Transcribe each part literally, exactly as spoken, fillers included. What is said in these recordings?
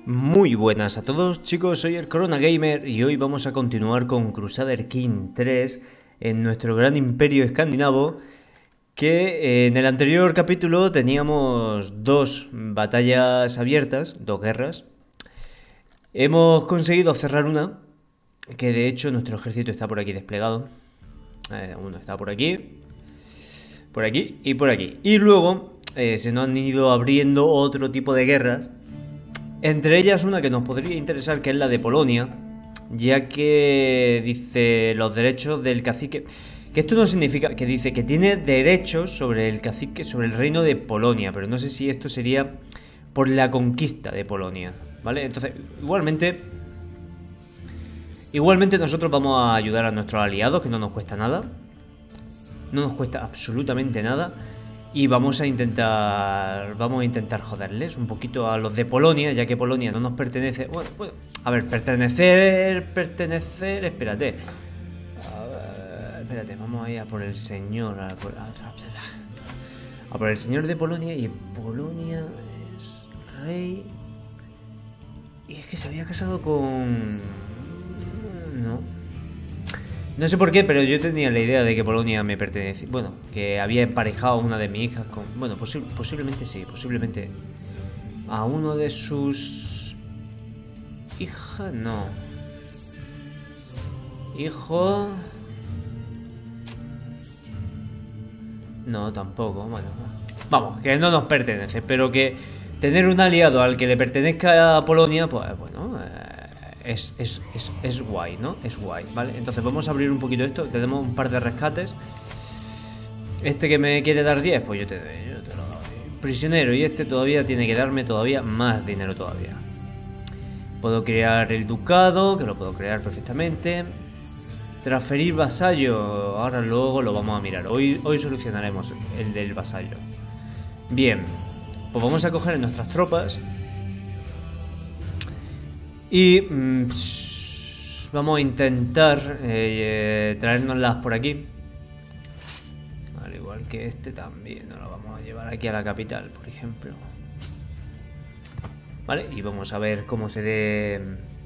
Muy buenas a todos, chicos, soy el Corona Gamer y hoy vamos a continuar con Crusader King tres en nuestro gran imperio escandinavo, que en el anterior capítulo teníamos dos batallas abiertas, dos guerras. Hemos conseguido cerrar una, que de hecho nuestro ejército está por aquí desplegado. Eh, uno está por aquí, por aquí y por aquí. Y luego eh, se nos han ido abriendo otro tipo de guerras. Entre ellas una que nos podría interesar, que es la de Polonia, ya que dice los derechos del cacique, que esto no significa, que dice que tiene derechos sobre el cacique, sobre el reino de Polonia, pero no sé si esto sería por la conquista de Polonia, ¿vale? Entonces, igualmente, igualmente nosotros vamos a ayudar a nuestros aliados, que no nos cuesta nada, no nos cuesta absolutamente nada. Y vamos a intentar vamos a intentar joderles un poquito a los de Polonia, ya que Polonia no nos pertenece. Bueno, bueno a ver, pertenecer, pertenecer, espérate. A ver, espérate, vamos a ir a por el señor, a por, a, a por el señor de Polonia. Y Polonia es rey. Y es que se había casado con... No. No sé por qué, pero yo tenía la idea de que Polonia me pertenecía. Bueno, que había emparejado a una de mis hijas con... Bueno, posi posiblemente sí, posiblemente. A uno de sus... hijas, no. Hijo... No, tampoco, bueno. Vamos, que no nos pertenece, pero que tener un aliado al que le pertenezca a Polonia, pues bueno... Eh... Es, es, es, es guay, ¿no? Es guay, ¿vale? Entonces vamos a abrir un poquito esto. Tenemos un par de rescates. Este que me quiere dar diez, pues yo te, yo te lo doy. Prisionero, y este todavía tiene que darme todavía más dinero todavía. Puedo crear el ducado, que lo puedo crear perfectamente. Transferir vasallo, ahora luego lo vamos a mirar. Hoy, hoy solucionaremos el del vasallo. Bien, pues vamos a coger nuestras tropas y mmm, vamos a intentar eh, traérnoslas por aquí. Al igual que este también nos lo vamos a llevar aquí a la capital, por ejemplo. Vale, y vamos a ver cómo se de...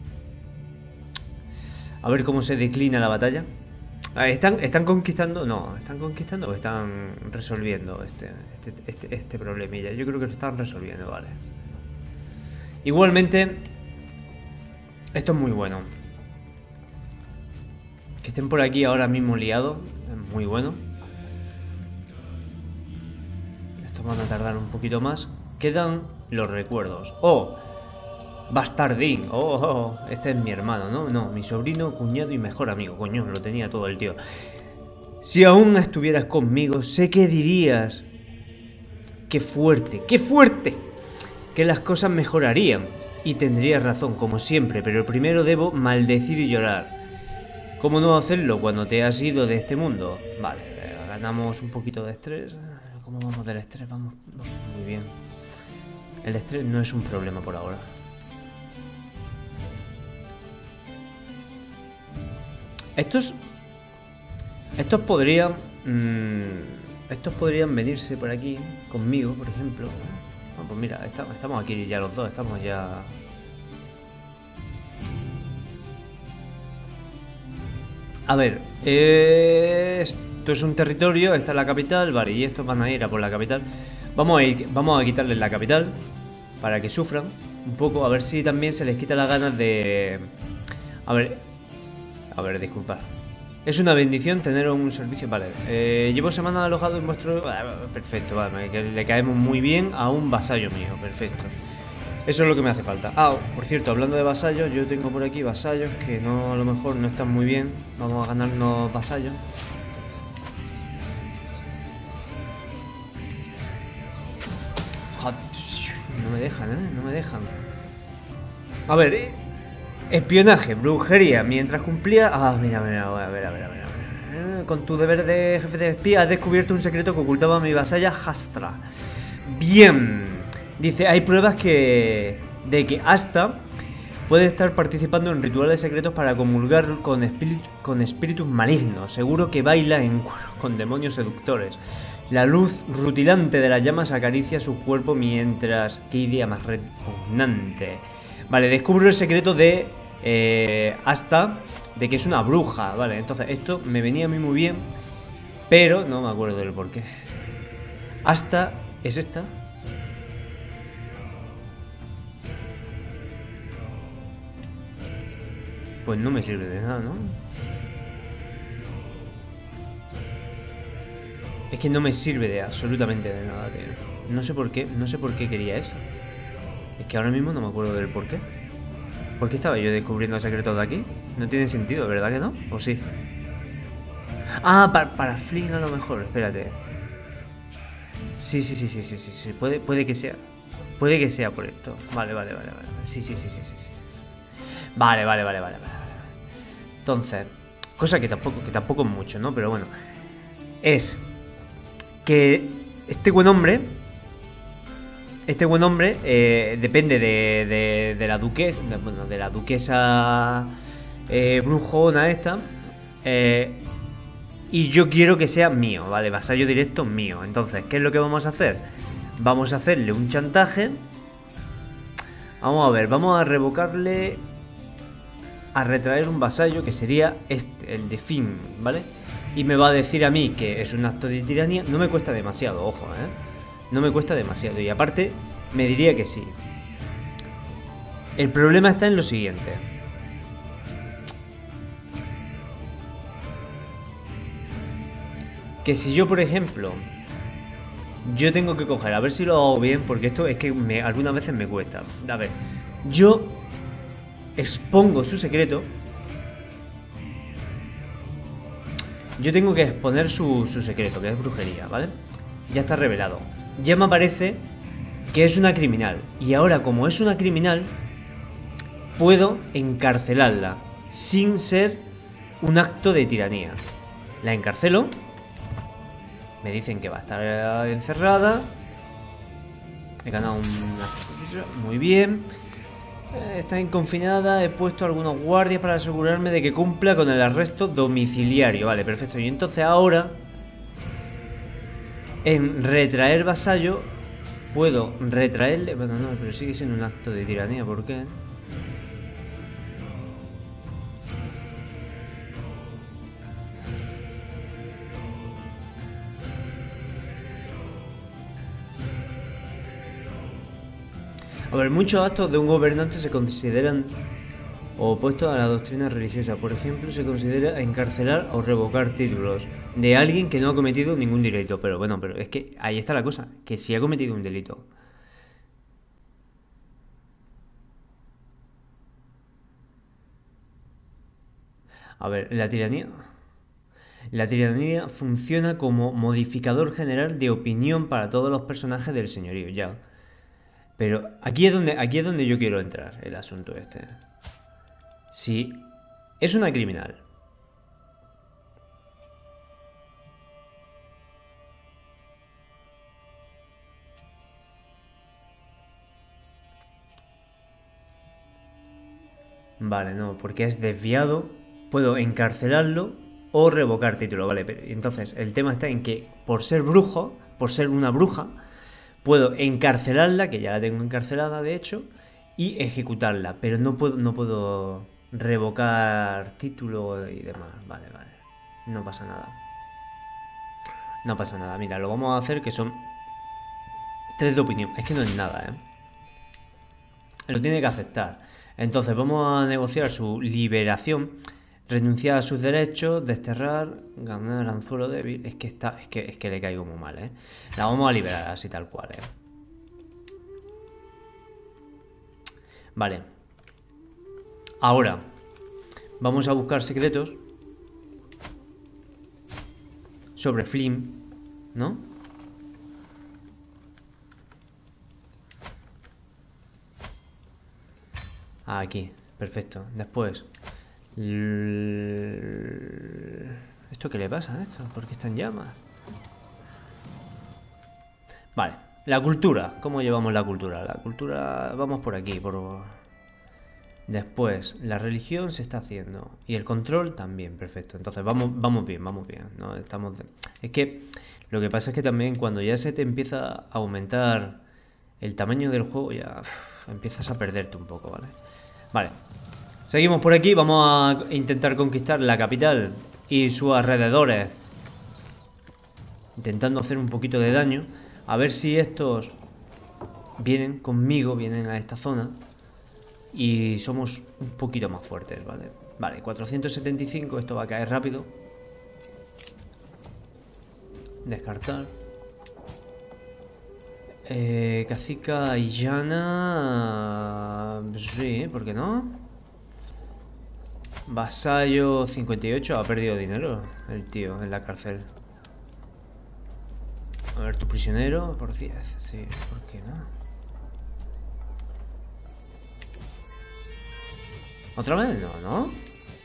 A ver cómo se declina la batalla. Ah, ¿están, ¿Están conquistando? No, ¿están conquistando o están resolviendo este, este, este, este problemilla? Yo creo que lo están resolviendo, vale. Igualmente... Esto es muy bueno. Que estén por aquí ahora mismo liados es muy bueno. Estos van a tardar un poquito más. Quedan los recuerdos. ¡Oh! Bastardín. ¡Oh! oh, oh. Este es mi hermano, ¿no? No, mi sobrino, cuñado y mejor amigo. Coño, lo tenía todo el tío. Si aún estuvieras conmigo, sé que dirías... ¡Qué fuerte! ¡Qué fuerte! Que las cosas mejorarían. Y tendrías razón, como siempre, pero primero debo maldecir y llorar. ¿Cómo no hacerlo cuando te has ido de este mundo? Vale, ganamos un poquito de estrés. ¿Cómo vamos del estrés? Vamos, vamos muy bien. El estrés no es un problema por ahora. Estos... Estos podrían... Mmm, estos podrían venirse por aquí conmigo, por ejemplo. Ah, pues mira, estamos aquí ya los dos, estamos ya... A ver, eh, esto es un territorio, esta es la capital, vale, y estos van a ir a por la capital. Vamos a ir, vamos a quitarles la capital para que sufran un poco, a ver si también se les quita las ganas de... A ver, a ver, disculpad. Es una bendición tener un servicio, vale. Eh, llevo semanas alojado en vuestro... Perfecto, vale, que le caemos muy bien a un vasallo mío, perfecto. Eso es lo que me hace falta. Ah, por cierto, hablando de vasallos, yo tengo por aquí vasallos que no, a lo mejor no están muy bien. Vamos a ganarnos vasallos. No me dejan, ¿eh? No me dejan. A ver, eh. Espionaje, brujería, mientras cumplía... Ah, mira, mira, a ver, a ver, a ver, a ver. Con tu deber de jefe de espía has descubierto un secreto que ocultaba a mi vasalla Hastra. Bien. Dice, hay pruebas que de que Asta puede estar participando en rituales secretos para comulgar con, espíritu, con espíritus malignos. Seguro que baila en, con demonios seductores. La luz rutilante de las llamas acaricia su cuerpo mientras... Qué idea más repugnante. Vale, descubro el secreto de eh, Asta, de que es una bruja. Vale, entonces esto me venía a mí muy bien, pero no me acuerdo del porqué. Asta es esta. Pues no me sirve de nada, ¿no? Es que no me sirve de absolutamente de nada, tío. No sé por qué, no sé por qué quería eso. Es que ahora mismo no me acuerdo del por qué. ¿Por qué estaba yo descubriendo secretos de aquí? No tiene sentido, ¿verdad que no? ¿O sí? Ah, para, para Flynn a lo mejor, espérate. Sí, sí, sí, sí, sí, sí, sí. Puede, puede que sea. Puede que sea por esto. Vale, vale, vale, vale. Sí, sí, sí, sí, sí, sí. Vale, vale, vale, vale, vale. Entonces, cosa que tampoco, que tampoco es mucho, ¿no? Pero bueno. Es que este buen hombre, este buen hombre eh, depende de, de, de la duquesa, de, bueno, de la duquesa eh, brujona esta, eh, y yo quiero que sea mío, ¿vale? Vasallo directo mío. Entonces, ¿qué es lo que vamos a hacer? Vamos a hacerle un chantaje. Vamos a ver, vamos a revocarle, a retraer un vasallo que sería este, el de Finn, ¿vale? Y me va a decir a mí que es un acto de tiranía. No me cuesta demasiado, ojo, ¿eh? No me cuesta demasiado. Y aparte, me diría que sí. El problema está en lo siguiente. Que si yo, por ejemplo, yo tengo que coger, a ver si lo hago bien, porque esto es que me, algunas veces me cuesta. A ver, yo expongo su secreto. Yo tengo que exponer su, su secreto, que es brujería, ¿vale? Ya está revelado. Ya me aparece que es una criminal. Y ahora, como es una criminal, puedo encarcelarla sin ser un acto de tiranía. La encarcelo. Me dicen que va a estar encerrada. He ganado un... Muy bien. Está inconfinada, he puesto algunos guardias para asegurarme de que cumpla con el arresto domiciliario. Vale, perfecto. Y entonces ahora, en retraer vasallo, puedo retraerle... Bueno, no, pero sigue siendo un acto de tiranía. ¿Por qué? A ver, muchos actos de un gobernante se consideran opuestos a la doctrina religiosa. Por ejemplo, se considera encarcelar o revocar títulos de alguien que no ha cometido ningún delito. Pero bueno, pero es que ahí está la cosa, que si ha cometido un delito. A ver, la tiranía... La tiranía funciona como modificador general de opinión para todos los personajes del señorío, ya. Pero aquí es donde, aquí es donde yo quiero entrar, el asunto este. Si es una criminal, vale, no, porque es desviado, puedo encarcelarlo o revocar título, vale, pero entonces el tema está en que por ser brujo, por ser una bruja, puedo encarcelarla, que ya la tengo encarcelada de hecho, y ejecutarla, pero no puedo, no puedo revocar título y demás, vale, vale, no pasa nada. No pasa nada, mira, lo vamos a hacer que son tres de opinión, es que no es nada, ¿eh? Lo tiene que aceptar. Entonces vamos a negociar su liberación, renunciar a sus derechos, desterrar, ganar anzuelo débil. Es que está, es que, es que le caigo muy mal, ¿eh? La vamos a liberar así tal cual, ¿eh? Vale. Ahora vamos a buscar secretos sobre Flynn, ¿no? Ah, aquí, perfecto. Después... ¿Esto qué le pasa a esto? ¿Por qué está en llamas? Vale, la cultura. ¿Cómo llevamos la cultura? La cultura... Vamos por aquí, por... Después, la religión se está haciendo. Y el control también, perfecto. Entonces, vamos, vamos bien, vamos bien, ¿no? Estamos de... Es que lo que pasa es que también cuando ya se te empieza a aumentar el tamaño del juego, ya... empiezas a perderte un poco, ¿vale? Vale. Seguimos por aquí. Vamos a intentar conquistar la capital y sus alrededores. Intentando hacer un poquito de daño. A ver si estos vienen conmigo, vienen a esta zona. Y somos un poquito más fuertes, ¿vale? Vale, cuatrocientos setenta y cinco. Esto va a caer rápido. Descartar. Eh, Cacica y Llana. Sí, ¿por qué no? Vasallo cincuenta y ocho. Ha perdido dinero el tío en la cárcel. A ver, tu prisionero por diez. Sí, ¿por qué no? ¿Otra vez? No, ¿no? No.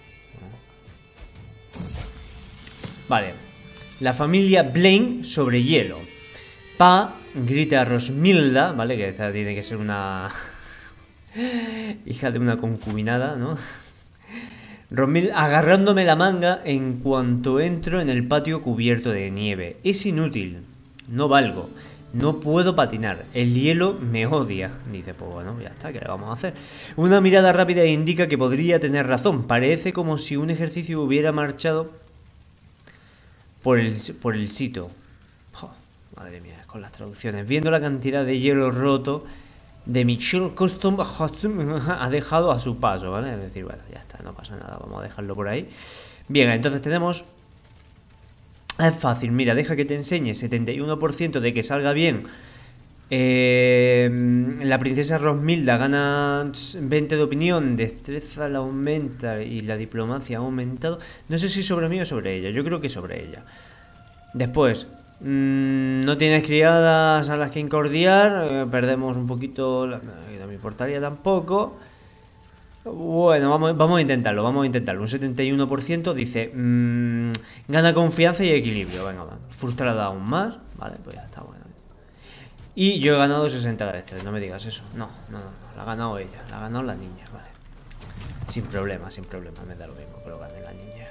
Vale. La familia Blaine sobre hielo. Pa grita a Rosmilda, ¿vale? Que esta tiene que ser una hija de una concubinada, ¿no? Rosmilda agarrándome la manga en cuanto entro en el patio cubierto de nieve. Es inútil. No valgo. No puedo patinar. El hielo me odia. Dice, pues bueno, ya está, ¿qué le vamos a hacer? Una mirada rápida indica que podría tener razón. Parece como si un ejercicio hubiera marchado por el, por el sitio. Oh, madre mía, con las traducciones. Viendo la cantidad de hielo roto de Michelle Custom ha dejado a su paso, ¿vale? Es decir, bueno, ya está, no pasa nada, vamos a dejarlo por ahí. Bien, entonces tenemos... Es fácil, mira, deja que te enseñe. setenta y uno por ciento de que salga bien. eh, La princesa Rosmilda gana veinte de opinión. Destreza la aumenta y la diplomacia ha aumentado. No sé si sobre mí o sobre ella. Yo creo que sobre ella. Después, mmm, no tienes criadas a las que incordiar. eh, Perdemos un poquito la... No me importaría tampoco. Bueno, vamos, vamos a intentarlo, vamos a intentarlo. Un setenta y uno por ciento dice, mmm, gana confianza y equilibrio. Venga, va. Frustrada aún más. Vale, pues ya está, bueno. Y yo he ganado sesenta de este, no me digas eso. No, no, no, no, la ha ganado ella, la ha ganado la niña, vale. Sin problema, sin problema, me da lo mismo que lo gane la niña.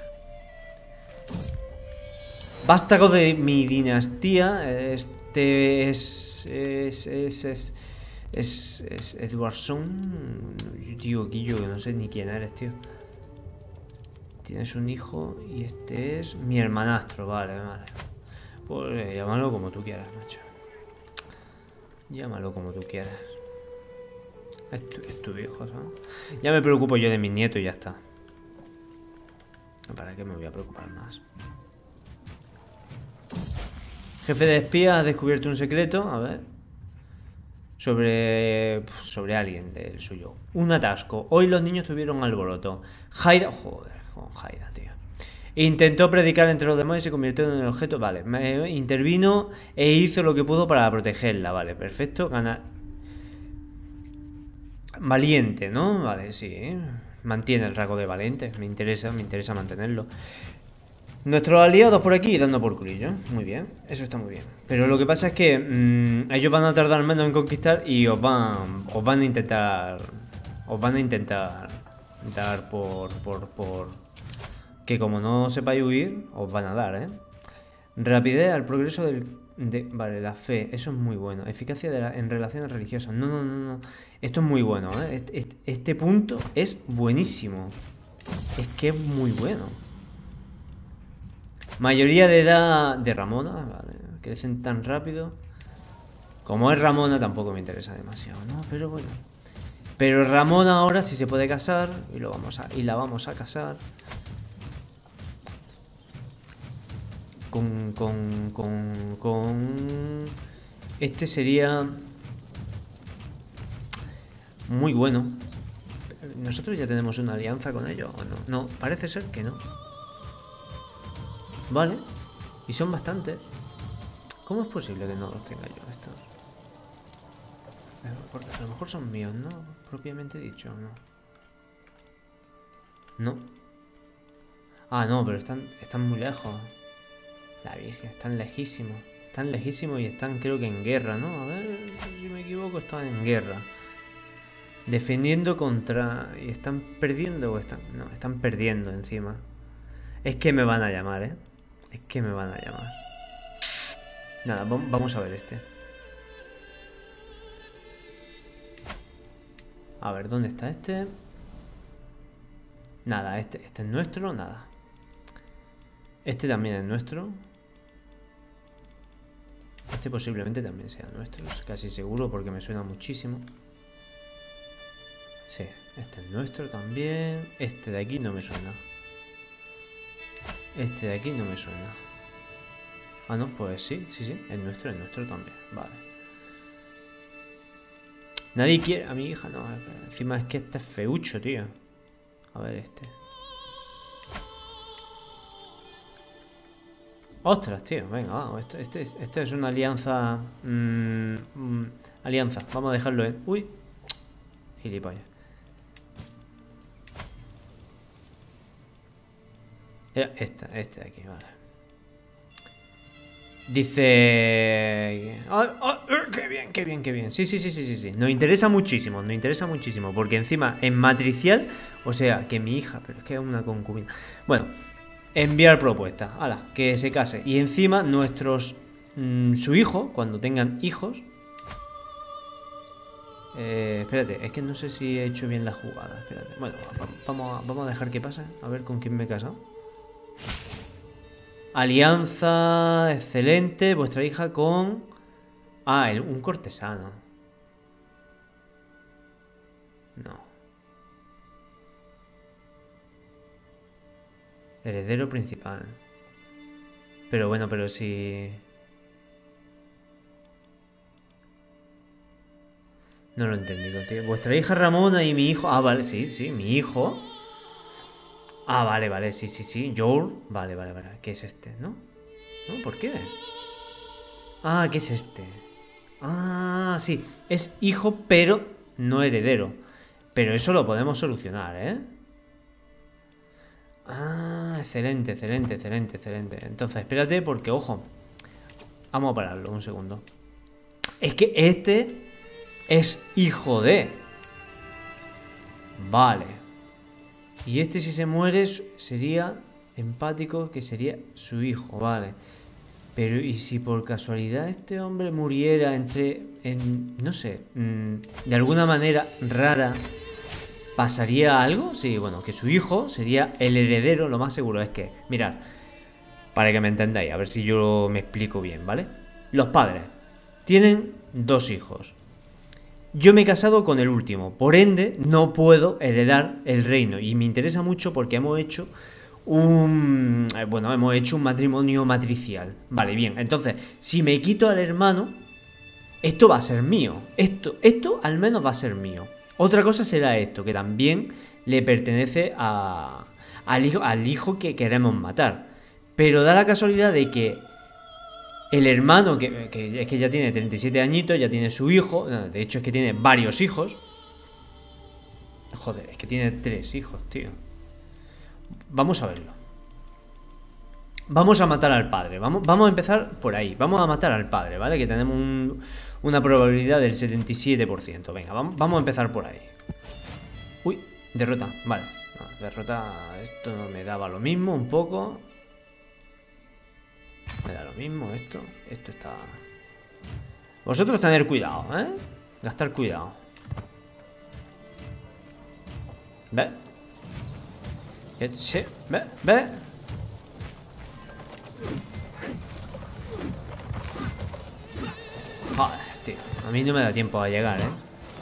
Vástago de mi dinastía. Este es... es... es... es Es, es Edwardson. Tío, Guillo, que no sé ni quién eres, tío. Tienes un hijo y este es mi hermanastro, vale, vale. Pues eh, llámalo como tú quieras, macho. Llámalo como tú quieras. Es tu, es tu hijo, ¿sabes? Ya me preocupo yo de mis nietos y ya está. ¿Para qué me voy a preocupar más? Jefe de espías ha descubierto un secreto, a ver. Sobre, sobre alguien del suyo. Un atasco. Hoy los niños tuvieron alboroto. Haida... Joder, con Haida, tío. Intentó predicar entre los demás y se convirtió en el objeto... Vale, me intervino e hizo lo que pudo para protegerla. Vale, perfecto. Gana... Valiente, ¿no? Vale, sí. Mantiene el rasgo de valiente. Me interesa, me interesa mantenerlo. Nuestros aliados por aquí dando por culillo. Muy bien, eso está muy bien. Pero lo que pasa es que mmm, ellos van a tardar menos en conquistar y os van, os van a intentar, os van a intentar dar por, por, por, que como no sepáis huir, os van a dar, ¿eh? Rapidez al progreso del, de, vale, la fe, eso es muy bueno. Eficacia de la, en relaciones religiosas. No, no, no, no. Esto es muy bueno, ¿eh? Este, este, este punto es buenísimo. Es que es muy bueno. Mayoría de edad de Ramona, vale, crecen tan rápido. Como es Ramona tampoco me interesa demasiado, ¿no? Pero bueno. Pero Ramona ahora sí se puede casar y lo vamos a y la vamos a casar con con con con este sería muy bueno. Nosotros ya tenemos una alianza con ellos, ¿o no? No, parece ser que no. Vale, y son bastantes. ¿Cómo es posible que no los tenga yo estos? Porque a lo mejor son míos, ¿no? Propiamente dicho, ¿no? No. Ah, no, pero están, están muy lejos. La Virgen, están lejísimos. Están lejísimos y están, creo que en guerra, ¿no? A ver, si me equivoco, están en guerra. Defendiendo contra... ¿Y están perdiendo o están...? No, están perdiendo encima. Es que me van a llamar, ¿eh? Es que me van a llamar. Nada, vamos a ver este. A ver, ¿dónde está este? Nada, este, este es nuestro, nada. Este también es nuestro. Este posiblemente también sea nuestro, casi seguro porque me suena muchísimo. Sí, este es nuestro también. Este de aquí no me suena. Este de aquí no me suena. Ah, no, pues sí, sí, sí, es nuestro, es nuestro también. Vale. Nadie quiere... A mi hija no, encima es que este es feucho, tío. A ver este. Ostras, tío, venga, vamos. Esto, este, es, este es una alianza... Mmm, mmm, alianza, vamos a dejarlo en... Uy. Gilipollas. Era esta, este de aquí, vale. Dice... Oh, oh, oh, ¡qué bien, qué bien, qué bien! Sí, sí, sí, sí, sí, sí. Nos interesa muchísimo, nos interesa muchísimo. Porque encima, en matricial... O sea, que mi hija... Pero es que es una concubina. Bueno... Enviar propuesta, ala, que se case. Y encima nuestros... Mmm, su hijo, cuando tengan hijos... Eh, espérate, es que no sé si he hecho bien la jugada. Espérate, bueno, vamos a, vamos a dejar que pase. A ver con quién me he casado. Alianza, excelente. Vuestra hija con... Ah, el, un cortesano. No. Heredero principal. Pero bueno, pero si... No lo he entendido, tío. Vuestra hija Ramona y mi hijo... Ah, vale, sí, sí, mi hijo. Ah, vale, vale, sí, sí, sí. Joel. Vale, vale, vale. ¿Qué es este, no? ¿No? ¿Por qué? Ah, ¿qué es este? Ah, sí. Es hijo, pero no heredero. Pero eso lo podemos solucionar, ¿eh? Ah, excelente, excelente, excelente, excelente. Entonces, espérate porque, ojo. Vamos a pararlo un segundo. Es que este es hijo de... Vale. Y este si se muere sería empático, que sería su hijo, vale. Pero ¿y si por casualidad este hombre muriera entre... En, no sé, mmm, de alguna manera rara... ¿Pasaría algo? Sí, bueno, que su hijo sería el heredero, lo más seguro es que... Mirad, para que me entendáis, a ver si yo me explico bien, ¿vale? Los padres tienen dos hijos. Yo me he casado con el último, por ende no puedo heredar el reino. Y me interesa mucho porque hemos hecho un... Bueno, hemos hecho un matrimonio matricial. Vale, bien, entonces, si me quito al hermano, esto va a ser mío. Esto, esto al menos va a ser mío. Otra cosa será esto, que también le pertenece a, al, hijo, al hijo que queremos matar. Pero da la casualidad de que el hermano, que, que es que ya tiene treinta y siete añitos, ya tiene su hijo, de hecho es que tiene varios hijos. Joder, es que tiene tres hijos, tío. Vamos a verlo. Vamos a matar al padre, vamos, vamos a empezar por ahí. Vamos a matar al padre, ¿vale? Que tenemos un, una probabilidad del setenta y siete por ciento. Venga, vamos, vamos a empezar por ahí. Uy, derrota, vale. No, derrota, esto no me daba lo mismo un poco. Me da lo mismo esto. Esto está... Vosotros tener cuidado, ¿eh? Gastar cuidado. ¿Ve? Sí, ve, ve. Joder, tío. A mí no me da tiempo a llegar, ¿eh?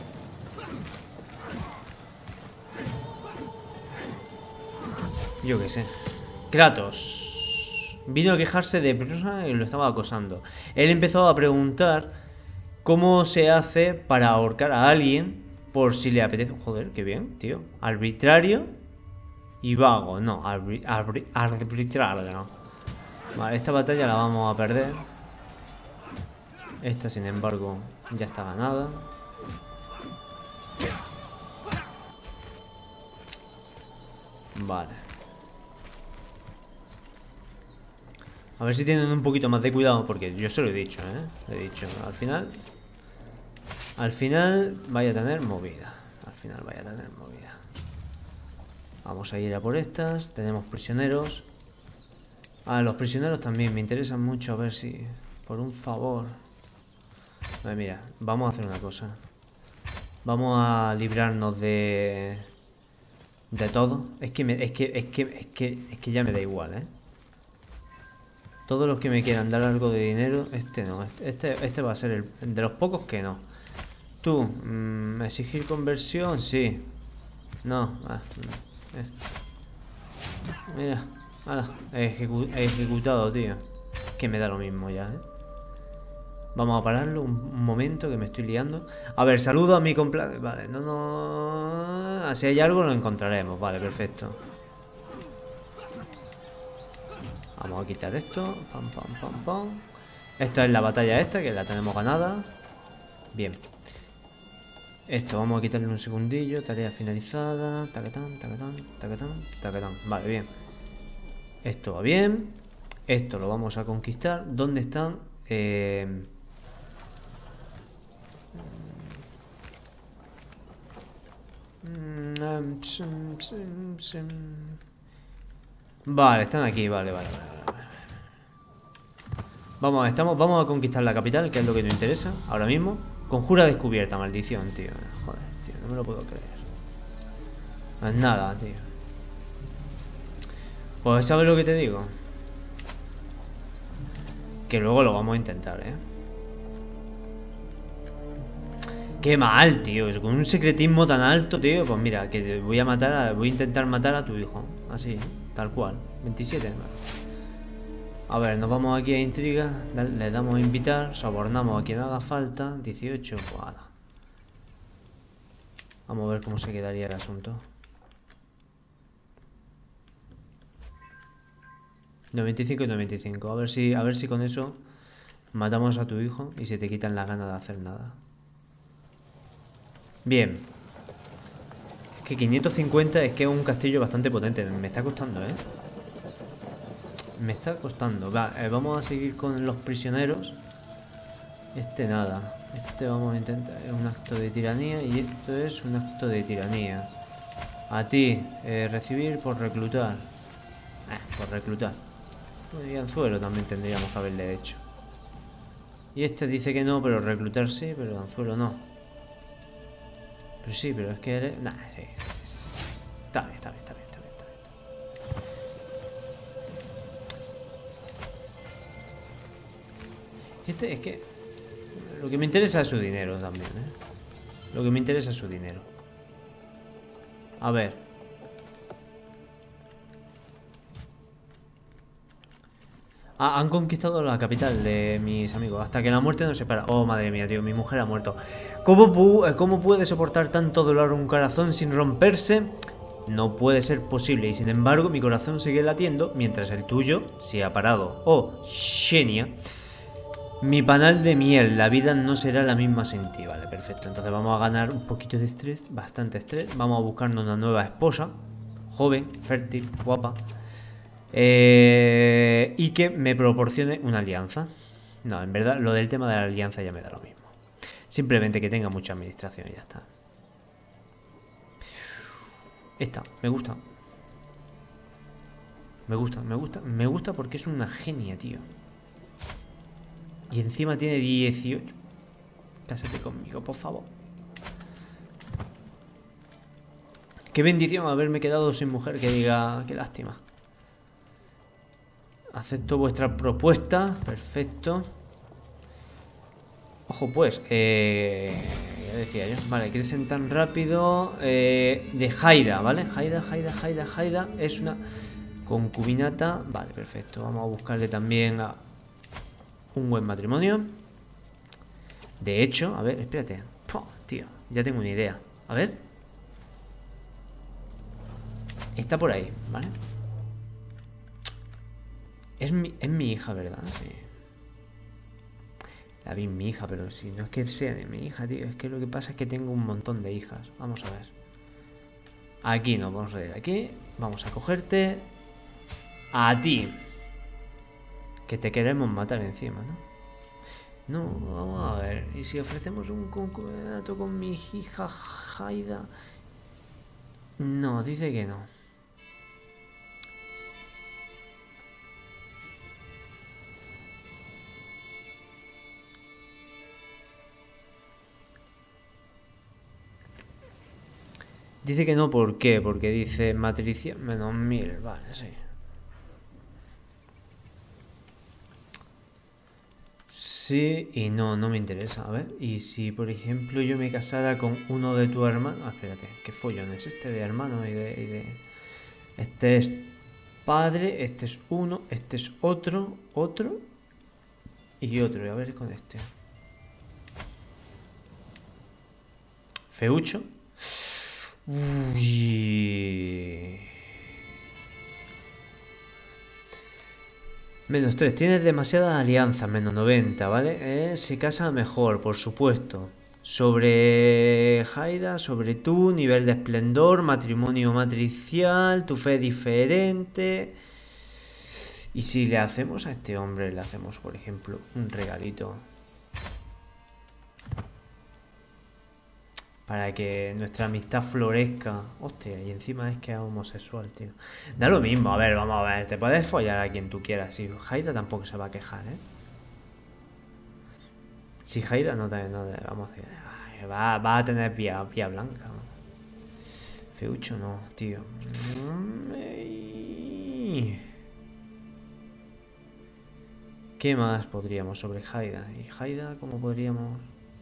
Yo qué sé. Kratos vino a quejarse de persona que lo estaba acosando. Él empezó a preguntar cómo se hace para ahorcar a alguien por si le apetece. Joder, qué bien, tío. Arbitrario y vago. No, arbri arbri arbitrario, no. Vale, esta batalla la vamos a perder. Esta, sin embargo, ya está ganada. Vale. A ver si tienen un poquito más de cuidado, porque yo se lo he dicho, ¿eh? Le he dicho, al final... Al final vaya a tener movida. Al final vaya a tener movida. Vamos a ir a por estas. Tenemos prisioneros. Ah, los prisioneros también me interesan mucho. A ver si... Por un favor... Vale, mira, vamos a hacer una cosa. Vamos a librarnos de... De todo. Es que, me, es, que, es, que, es, que, es que ya me da igual, ¿eh? Todos los que me quieran dar algo de dinero, este no. Este, este va a ser el de los pocos que no. Tú, mmm, exigir conversión, sí. No, ah, eh. Mira, nada, ejecu ejecutado, tío. Que me da lo mismo ya, ¿eh? Vamos a pararlo un, un momento que me estoy liando. A ver, saludo a mi compadre. Vale, no, no... Si hay algo lo encontraremos. Vale, perfecto. Vamos a quitar esto. Pam, pam, pam, pam. Esto es la batalla esta, que la tenemos ganada. Bien. Esto, vamos a quitarle un segundillo. Tarea finalizada. Tacatán, tacatán, tacatán, tacatán. Vale, bien. Esto va bien. Esto lo vamos a conquistar. ¿Dónde están? Eh... Vale, están aquí, vale, vale, vale, vale. Vamos, estamos, vamos a conquistar la capital, que es lo que nos interesa ahora mismo. Conjura descubierta, maldición, tío. Joder, tío, no me lo puedo creer. No es nada, tío. Pues, ¿sabes lo que te digo? Que luego lo vamos a intentar, ¿eh? Qué mal, tío. Con un secretismo tan alto, tío. Pues mira, que voy a matar a, voy a intentar matar a tu hijo. Así, tal cual. veintisiete, vale. A ver, nos vamos aquí a intriga. Le damos a invitar. Sobornamos a quien haga falta. dieciocho, pues nada. Vamos a ver cómo se quedaría el asunto. noventa y cinco y noventa y cinco. A ver si, a ver si con eso matamos a tu hijo y se te quitan las ganas de hacer nada. Bien. Es que quinientos cincuenta es que es un castillo bastante potente. Me está costando, ¿eh? Me está costando. Va, eh, vamos a seguir con los prisioneros. Este nada. Este vamos a intentar. Es un acto de tiranía y esto es un acto de tiranía. A ti, eh, recibir por reclutar. Eh, por reclutar. Y anzuelo también tendríamos que haberle hecho. Y este dice que no, pero reclutar sí, pero anzuelo no. Pero sí, pero es que eres... Nah, sí, sí, sí, sí. Está bien, está bien, está bien, está bien, está bien. Este es que... Lo que me interesa es su dinero también, ¿eh? Lo que me interesa es su dinero. A ver. Ah, han conquistado la capital de mis amigos. Hasta que la muerte nos separa. Oh, madre mía, tío. Mi mujer ha muerto. ¿Cómo, pu ¿Cómo puede soportar tanto dolor un corazón sin romperse? No puede ser posible. Y sin embargo, mi corazón sigue latiendo mientras el tuyo se ha parado. Oh, Xenia. Mi panal de miel, la vida no será la misma sin ti. Vale, perfecto. Entonces vamos a ganar un poquito de estrés, bastante estrés. Vamos a buscarnos una nueva esposa, joven, fértil, guapa. Eh, y que me proporcione una alianza. No, en verdad, lo del tema de la alianza ya me da lo mismo. Simplemente que tenga mucha administración y ya está. Esta, me gusta. Me gusta, me gusta, me gusta porque es una genia, tío. Y encima tiene dieciocho. Cásate conmigo, por favor. Qué bendición haberme quedado sin mujer que diga, qué lástima. Acepto vuestra propuesta. Perfecto. Ojo, pues. Eh, ya decía yo. Vale, crecen tan rápido. Eh, de Haida, ¿vale? Haida, Haida, Haida, Haida. Es una concubinata. Vale, perfecto. Vamos a buscarle también a un buen matrimonio. De hecho, a ver, espérate. Oh, tío, ya tengo una idea. A ver. Está por ahí, ¿vale? Es mi, es mi hija, ¿verdad? Sí. La vi mi hija, pero si no es que sea de mi hija, tío. Es que lo que pasa es que tengo un montón de hijas. Vamos a ver. Aquí no, vamos a ir aquí. Vamos a cogerte. A ti. Que te queremos matar encima, ¿no? No, vamos a ver. ¿Y si ofrecemos un concubinato con mi hija Haida? No, dice que no. Dice que no, ¿por qué? Porque dice matricia menos mil, vale, sí. Sí y no, no me interesa. A ver, y si por ejemplo yo me casara con uno de tus hermanos. Ah, espérate, ¿qué follón es este de hermano y de, y de... Este es padre, este es uno, este es otro, otro y otro. Y a ver con este. Feucho. Uy. Menos tres. Tienes demasiadas alianzas. Menos noventa, ¿vale? Eh, se casa mejor, por supuesto. Sobre Haida, sobre tú, nivel de esplendor, matrimonio matricial, tu fe diferente. Y si le hacemos a este hombre, le hacemos, por ejemplo, un regalito. Para que nuestra amistad florezca. Hostia, y encima es que es homosexual, tío. Da lo mismo, a ver, vamos a ver. Te puedes follar a quien tú quieras. Si Haida tampoco se va a quejar, ¿eh? Si Haida no te, no te- vamos a decir, ay, va, va a tener vía, vía blanca. Feucho no, tío. ¿Qué más podríamos sobre Haida? ¿Y Haida cómo podríamos...?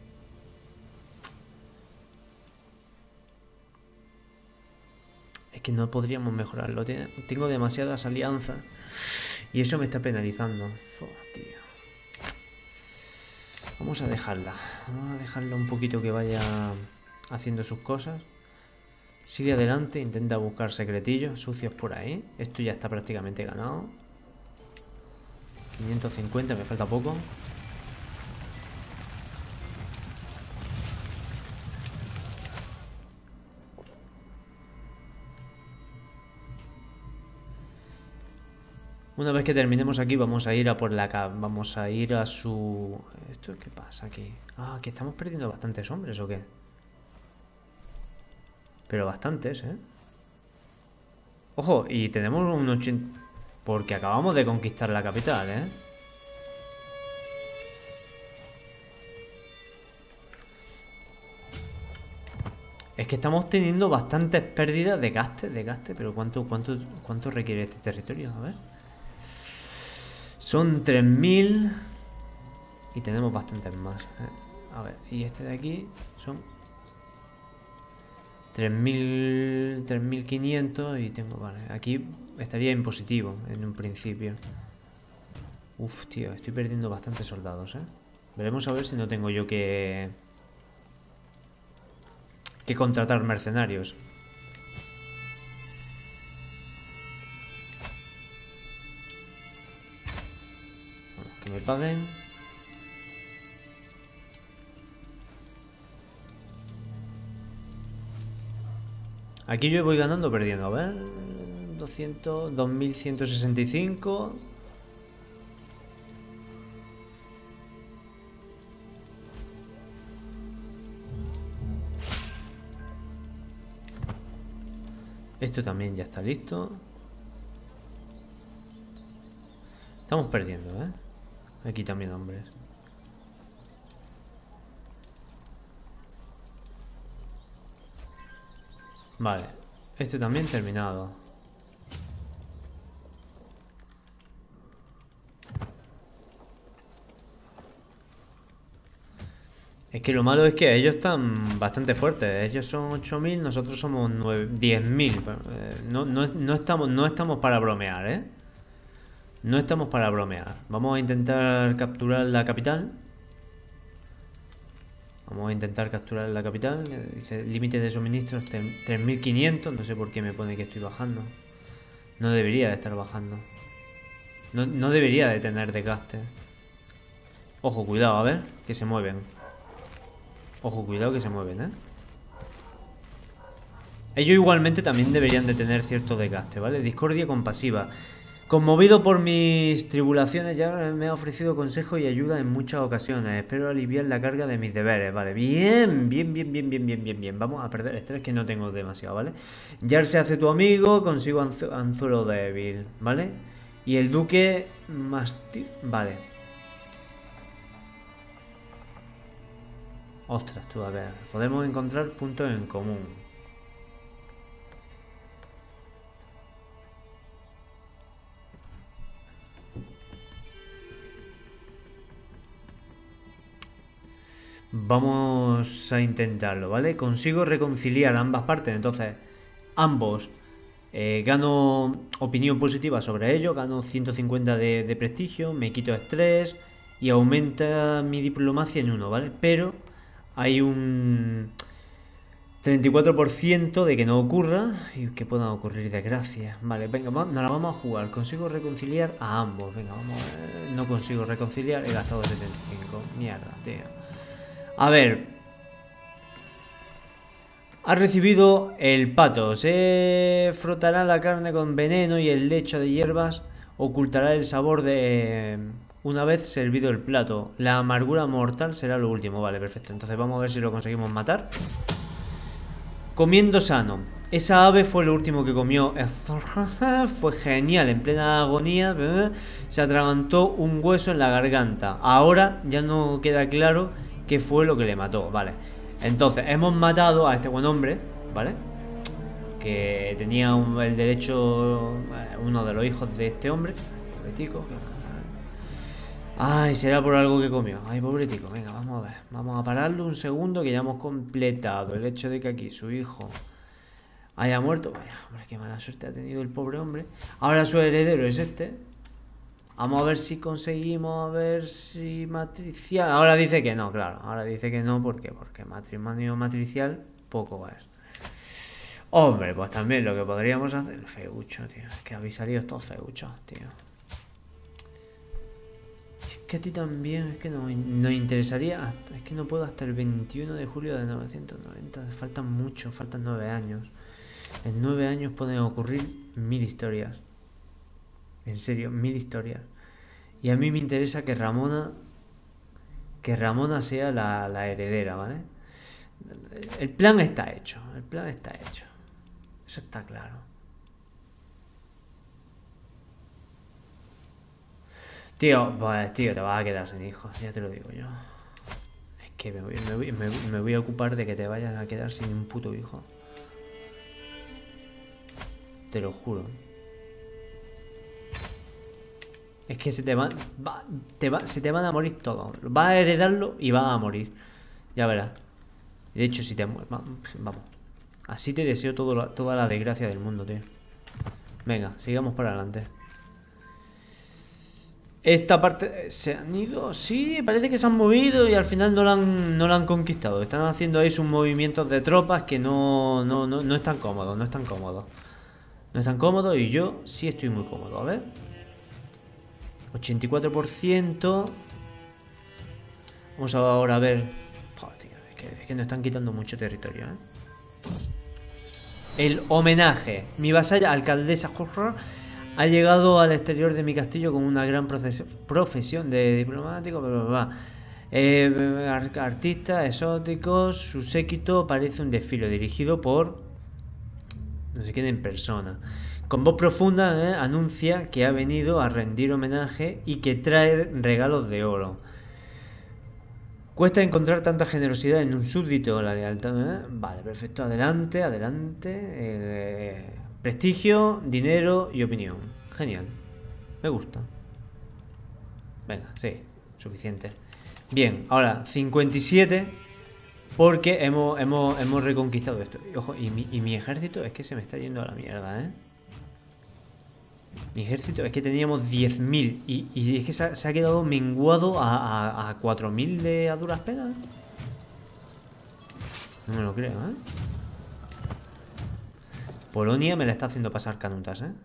Es que no podríamos mejorarlo. Tengo demasiadas alianzas. Y eso me está penalizando. Oh, tío. Vamos a dejarla. Vamos a dejarla un poquito que vaya haciendo sus cosas. Sigue adelante, intenta buscar secretillos sucios por ahí. Esto ya está prácticamente ganado. quinientos cincuenta, me falta poco. Una vez que terminemos aquí vamos a ir a por la... Vamos a ir a su... ¿Esto qué pasa aquí? Ah, que estamos perdiendo bastantes hombres, ¿o qué? Pero bastantes, ¿eh? Ojo, y tenemos un ochenta... Porque acabamos de conquistar la capital, ¿eh? Es que estamos teniendo bastantes pérdidas de gaste, de gaste, pero ¿cuánto, cuánto, cuánto requiere este territorio? A ver. Son tres mil y tenemos bastantes más. ¿eh? A ver, y este de aquí son tres mil, tres mil quinientos y tengo, vale, aquí estaría en positivo en un principio. Uf, tío, estoy perdiendo bastantes soldados, ¿eh? Veremos a ver si no tengo yo que... que contratar mercenarios. Bueno, que me paguen. Aquí yo voy ganando o perdiendo. A ver... doscientos, dos mil ciento sesenta y cinco... Esto también ya está listo. Estamos perdiendo, ¿eh? Aquí también hombres. Vale. Este también terminado. Es que lo malo es que ellos están bastante fuertes. Ellos son ocho mil, nosotros somos diez mil. Eh, no, no, no, estamos, no estamos para bromear, ¿eh? No estamos para bromear. Vamos a intentar capturar la capital. Vamos a intentar capturar la capital. Dice límite de suministros tres mil quinientos. No sé por qué me pone que estoy bajando. No debería de estar bajando. No, no debería de tener desgaste. Ojo, cuidado, a ver, que se mueven. Ojo, cuidado que se mueven, ¿eh? Ellos igualmente también deberían de tener cierto desgaste, ¿vale? Discordia compasiva. Conmovido por mis tribulaciones, ya me ha ofrecido consejo y ayuda en muchas ocasiones. Espero aliviar la carga de mis deberes, ¿vale? Bien, bien, bien, bien, bien, bien, bien, bien. Vamos a perder estrés que no tengo demasiado, ¿vale? Yar se hace tu amigo, consigo anzu anzuelo débil, ¿vale? Y el duque Mastif, vale. Ostras, tú, a ver. Podemos encontrar puntos en común. vamos a intentarlo, ¿vale? Consigo reconciliar ambas partes, entonces ambos eh, gano opinión positiva sobre ellos, gano ciento cincuenta de, de prestigio, me quito estrés y aumenta mi diplomacia en uno, ¿vale? Pero hay un treinta y cuatro por ciento de que no ocurra y que puedan ocurrir desgracias. Vale, venga, nos la vamos a jugar. Consigo reconciliar a ambos. Venga, vamos a ver. No consigo reconciliar, he gastado setenta y cinco. Mierda, tío. A ver. Ha recibido el pato. Se frotará la carne con veneno y el lecho de hierbas ocultará el sabor de... Una vez servido el plato. La amargura mortal será lo último. Vale, perfecto. Entonces vamos a ver si lo conseguimos matar. Comiendo sano. Esa ave fue lo último que comió. Fue genial. En plena agonía se atragantó un hueso en la garganta. Ahora ya no queda claro qué fue lo que le mató. Vale. Entonces hemos matado a este buen hombre, ¿vale? Que tenía un, el derecho, uno de los hijos de este hombre. Pobretico. Ay, será por algo que comió. Ay, pobretico. Venga, vamos a ver. Vamos a pararlo un segundo que ya hemos completado el hecho de que aquí su hijo haya muerto. Vaya, hombre, qué mala suerte ha tenido el pobre hombre. Ahora su heredero es este. Vamos a ver si conseguimos, a ver si matricial. Ahora dice que no, claro. Ahora dice que no, ¿por qué? Porque matrimonio matricial poco es. Hombre, pues también lo que podríamos hacer. Feucho, tío. Es que habéis salido todos feuchos, tío. Es que a ti también, es que no, nos interesaría. Hasta, es que no puedo hasta el veintiuno de julio de novecientos noventa. Faltan mucho, faltan nueve años. En nueve años pueden ocurrir mil historias. En serio, mil historias. Y a mí me interesa que Ramona Que Ramona sea la, la heredera, ¿vale? El plan está hecho. El plan está hecho. Eso está claro. Tío, pues tío, te vas a quedar sin hijos. Ya te lo digo yo. Es que me voy, me voy, me, me voy a ocupar de que te vayas a quedar sin un puto hijo. Te lo juro. Es que se te van, va, te va, se te van a morir todos. Vas a heredarlo y vas a morir. Ya verás. De hecho, si te mueres, vamos. Así te deseo todo, toda la desgracia del mundo, tío. Venga, sigamos para adelante. Esta parte... ¿Se han ido? Sí, parece que se han movido y al final no la han, no la han conquistado. Están haciendo ahí sus movimientos de tropas que no, no, no, no están cómodos, no están cómodos. No están cómodos y yo sí estoy muy cómodo. A ver... ochenta y cuatro por ciento. Vamos ahora a ver. Oh, tío, es, que, es que nos están quitando mucho territorio, ¿eh? El homenaje. Mi vasalla alcaldesa ha llegado al exterior de mi castillo con una gran profesión de diplomático. Bla, bla, bla. Eh, artistas exóticos. Su séquito parece un desfile dirigido por no sé quién en persona. Con voz profunda eh, anuncia que ha venido a rendir homenaje y que trae regalos de oro. Cuesta encontrar tanta generosidad en un súbdito. La lealtad. ¿eh? Vale, perfecto. Adelante, adelante. Eh, prestigio, dinero y opinión. Genial. Me gusta. Venga, sí, suficiente. Bien, ahora cincuenta y siete. Porque hemos, hemos, hemos reconquistado esto. Y, ojo, y mi, y mi ejército es que se me está yendo a la mierda, ¿eh? Mi ejército, es que teníamos diez mil y, y es que se ha, se ha quedado menguado a, a, a cuatro mil de a duras penas. No me lo creo, ¿eh? Polonia me la está haciendo pasar canutas, ¿eh?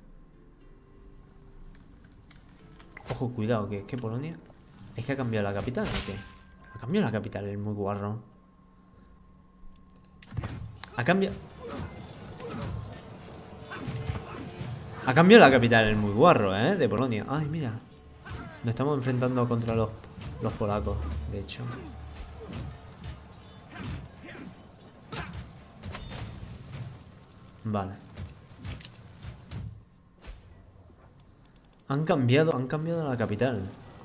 Ojo, cuidado, que es que Polonia... ¿Es que ha cambiado la capital o qué? Ha cambiado la capital, es muy guarro. Ha cambiado... Ha cambiado la capital, el muy guarro, ¿eh? De Polonia. Ay, mira. Nos estamos enfrentando contra los, los polacos, de hecho. Vale. Han cambiado, han cambiado la capital.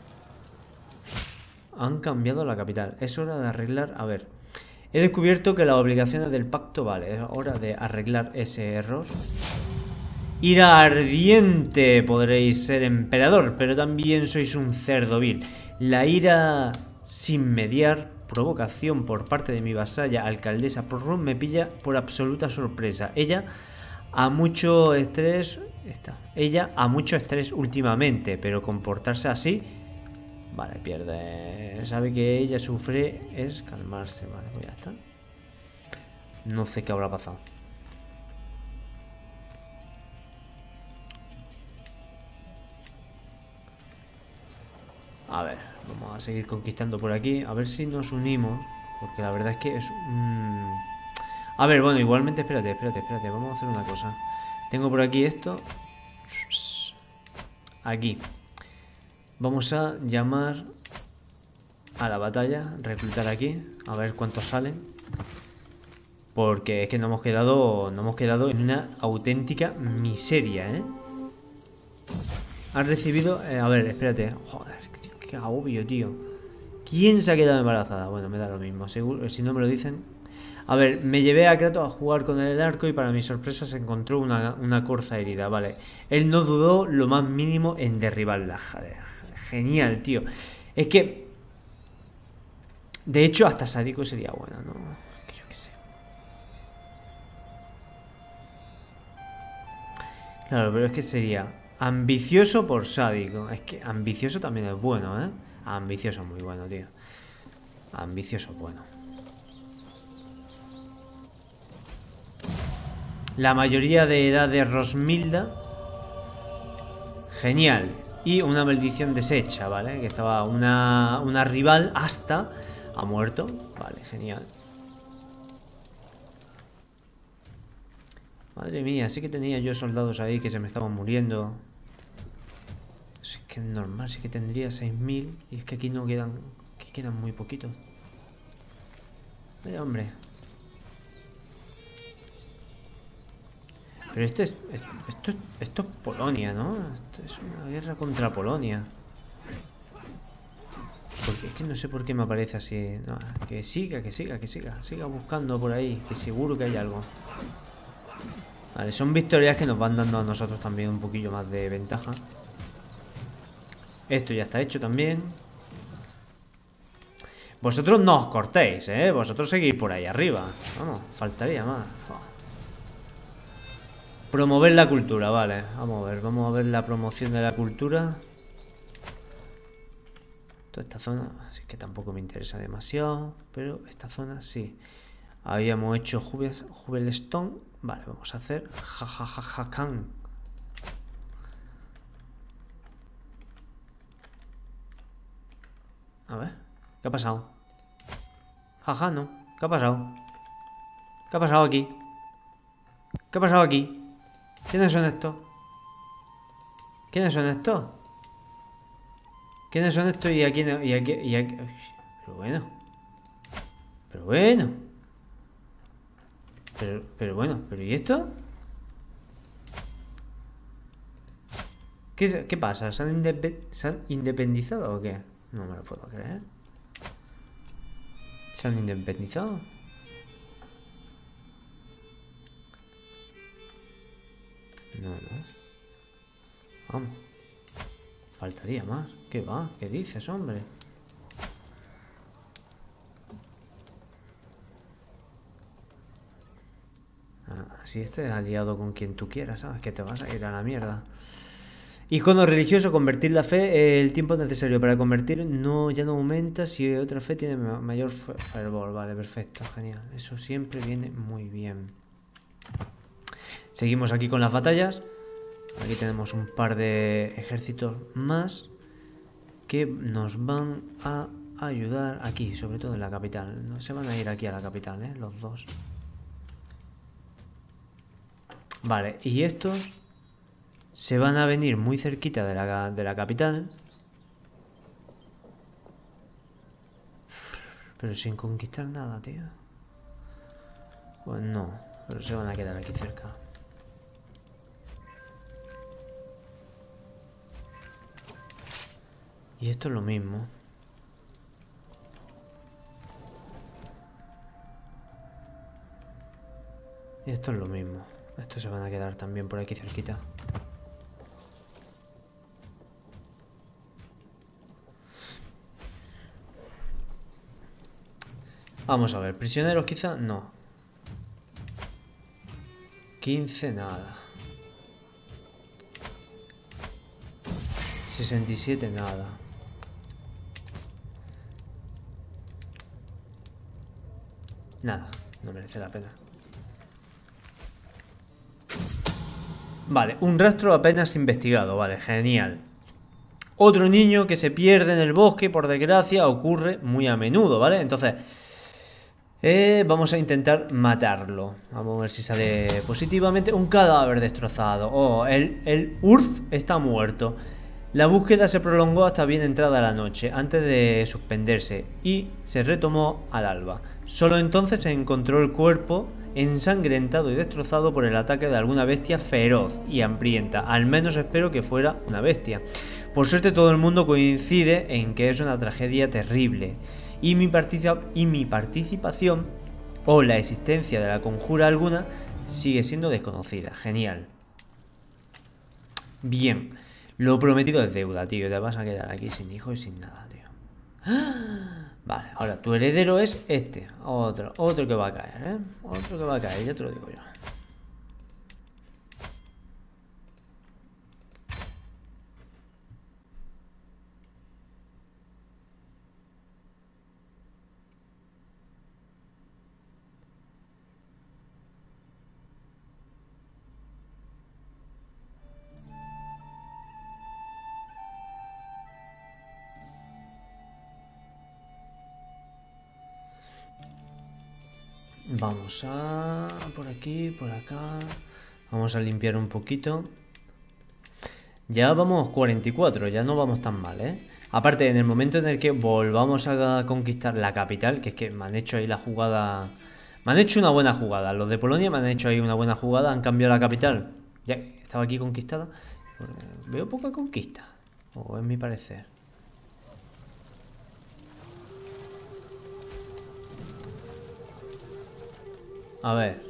Han cambiado la capital. Es hora de arreglar... A ver. He descubierto que las obligaciones del pacto... Vale, es hora de arreglar ese error. Ira ardiente, podréis ser emperador, pero también sois un cerdo vil. La ira sin mediar provocación por parte de mi vasalla alcaldesa Porrón me pilla por absoluta sorpresa. Ella a mucho estrés... Está. Ella a mucho estrés últimamente, pero comportarse así... Vale, pierde... Sabe que ella sufre es calmarse. Vale, pues ya está. No sé qué habrá pasado. A ver, vamos a seguir conquistando por aquí. A ver si nos unimos. Porque la verdad es que es... Mmm... A ver, bueno, igualmente, espérate, espérate, espérate. Vamos a hacer una cosa. Tengo por aquí esto. Aquí. Vamos a llamar a la batalla. Reclutar aquí. A ver cuántos salen. Porque es que no hemos quedado... No hemos quedado en una auténtica miseria, ¿eh? Han recibido... Eh, a ver, espérate. Joder. Qué agobio, tío. ¿Quién se ha quedado embarazada? Bueno, me da lo mismo. Seguro, si no me lo dicen. A ver, me llevé a Kratos a jugar con el arco y para mi sorpresa se encontró una, una corza herida. Vale. Él no dudó lo más mínimo en derribarla. Joder, genial, tío. Es que... De hecho, hasta sádico sería bueno, ¿no? Que yo qué sé. Claro, pero es que sería... Ambicioso por sádico. Es que ambicioso también es bueno, ¿eh? Ambicioso es muy bueno, tío. Ambicioso es bueno. La mayoría de edad de Rosmilda. Genial. Y una maldición deshecha, ¿vale? Que estaba una, una rival hasta... Ha muerto. Vale, genial. Madre mía, sí que tenía yo soldados ahí que se me estaban muriendo. Es que es normal, sí que tendría seis mil. Y es que aquí no quedan... Aquí quedan muy poquitos. Vaya, hombre. Pero esto es... Esto, esto, esto es Polonia, ¿no? Esto es una guerra contra Polonia. Porque es que no sé por qué me aparece así. No, que siga, que siga, que siga. Siga buscando por ahí. Que seguro que hay algo. Vale, son victorias que nos van dando a nosotros también un poquillo más de ventaja. Esto ya está hecho también. Vosotros no os cortéis, ¿eh? Vosotros seguís por ahí arriba. Vamos, faltaría más. Oh. Promover la cultura, vale. Vamos a ver, vamos a ver la promoción de la cultura. Toda esta zona, así que tampoco me interesa demasiado. Pero esta zona sí. Habíamos hecho Jubelstone. Vale, vamos a hacer Jajajajacan. A ver, ¿qué ha pasado? Jaja, no. ¿Qué ha pasado? ¿Qué ha pasado aquí? ¿Qué ha pasado aquí? ¿Quiénes son estos? ¿Quiénes son estos? ¿Quiénes son estos y aquí y aquí y aquí? Pero bueno. Pero bueno. Pero, pero bueno, ¿pero y esto? ¿Qué, qué pasa? ¿Se han, indep ¿Se han independizado o qué? No me lo puedo creer. ¿Se han independizado? No, no. Vamos. Faltaría más. ¿Qué va? ¿Qué dices, hombre? Ah, si estés aliado con quien tú quieras, ¿sabes? Que te vas a ir a la mierda. Icono religioso, convertir la fe, el tiempo necesario para convertir no ya no aumenta si otra fe tiene mayor fervor. Vale, perfecto, genial. Eso siempre viene muy bien. Seguimos aquí con las batallas. Aquí tenemos un par de ejércitos más que nos van a ayudar aquí, sobre todo en la capital. No se van a ir aquí a la capital, ¿eh? Los dos. Vale, y estos se van a venir muy cerquita de la, de la capital. Pero sin conquistar nada, tío. Pues no, pero se van a quedar aquí cerca. Y esto es lo mismo. Y esto es lo mismo. Estos se van a quedar también por aquí cerquita. Vamos a ver, prisioneros quizá, no. quince, nada. sesenta y siete, nada. Nada, no merece la pena. Vale, un rastro apenas investigado, vale, genial. Otro niño que se pierde en el bosque, por desgracia, ocurre muy a menudo, ¿vale? Entonces... Eh, vamos a intentar matarlo. Vamos a ver si sale positivamente. Un cadáver destrozado. Oh, el, el Urf está muerto. La búsqueda se prolongó hasta bien entrada la noche, antes de suspenderse, y se retomó al alba. Solo entonces se encontró el cuerpo ensangrentado y destrozado por el ataque de alguna bestia feroz y hambrienta. Al menos espero que fuera una bestia. Por suerte todo el mundo coincide en que es una tragedia terrible. Y mi, y mi participación o la existencia de la conjura alguna sigue siendo desconocida. Genial. Bien. Lo prometido es deuda, tío. Te vas a quedar aquí sin hijo y sin nada, tío. Vale, ahora tu heredero es este. Otro, otro que va a caer, ¿eh? Otro que va a caer, ya te lo digo yo. Vamos a... por aquí, por acá. Vamos a limpiar un poquito. Ya vamos cuarenta y cuatro, ya no vamos tan mal, ¿eh? Aparte, en el momento en el que volvamos a conquistar la capital, que es que me han hecho ahí la jugada... Me han hecho una buena jugada. Los de Polonia me han hecho ahí una buena jugada. Han cambiado la capital. Ya estaba aquí conquistada. Veo poca conquista. O es mi parecer. A ver.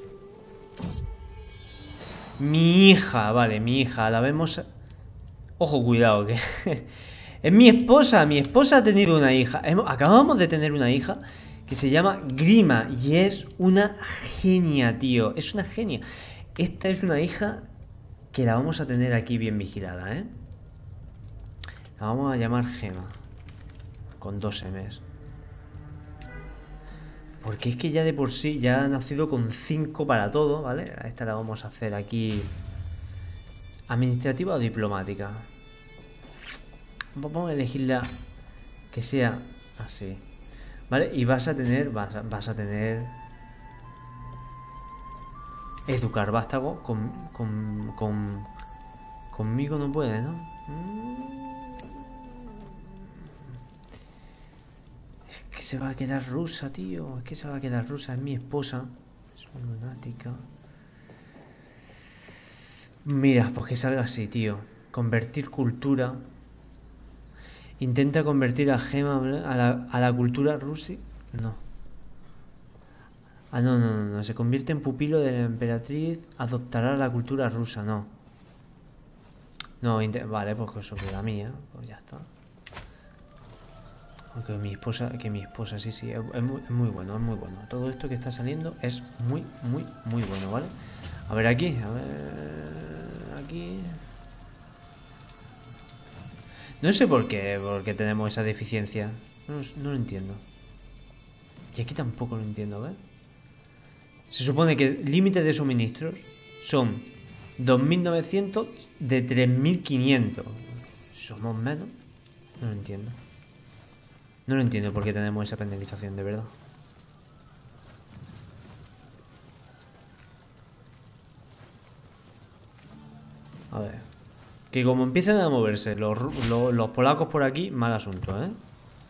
Mi hija, vale, mi hija. La vemos... Ojo, cuidado, que... Es mi esposa. Mi esposa ha tenido una hija. Acabamos de tener una hija que se llama Grima. Y es una genia, tío. Es una genia. Esta es una hija que la vamos a tener aquí bien vigilada, ¿eh? La vamos a llamar Gema. Con dos M's. Porque es que ya de por sí ya ha nacido con cinco para todo, ¿vale? A esta la vamos a hacer aquí... ¿Administrativa o diplomática? Vamos a elegirla que sea así. ¿Vale? Y vas a tener... Vas a, vas a tener... Educar vástago con, con, con... Conmigo no puede, ¿no? Es que se va a quedar rusa, tío. Es que se va a quedar rusa. Es mi esposa. Es una lunática. Mira, pues que salga así, tío. Convertir cultura. Intenta convertir a Gema a la, a la cultura rusa. No. Ah, no, no, no, no. Se convierte en pupilo de la emperatriz. Adoptará la cultura rusa. No. No, vale, pues eso queda a mí, ¿eh? Pues ya está. Aunque mi esposa, que mi esposa, sí, sí, es, es, muy, es muy bueno, es muy bueno. Todo esto que está saliendo es muy, muy, muy bueno, ¿vale? A ver aquí, a ver... Aquí... No sé por qué, por qué tenemos esa deficiencia. No, no lo entiendo. Y aquí tampoco lo entiendo, ¿ves? Se supone que el límite de suministros son dos mil novecientos de tres mil quinientos. ¿Somos menos? No lo entiendo. No lo entiendo por qué tenemos esa penalización, de verdad. A ver. Que como empiecen a moverse los, los, los polacos por aquí, mal asunto, ¿eh?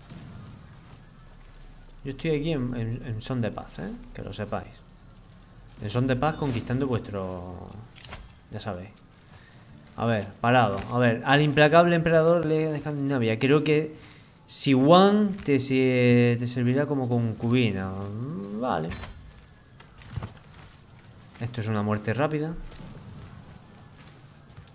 Yo estoy aquí en, en, en son de paz, ¿eh? Que lo sepáis. En son de paz conquistando vuestro... Ya sabéis. A ver, parado. A ver, al implacable emperador de Escandinavia. Creo que Siwan te, te servirá como concubina. Vale. Esto es una muerte rápida.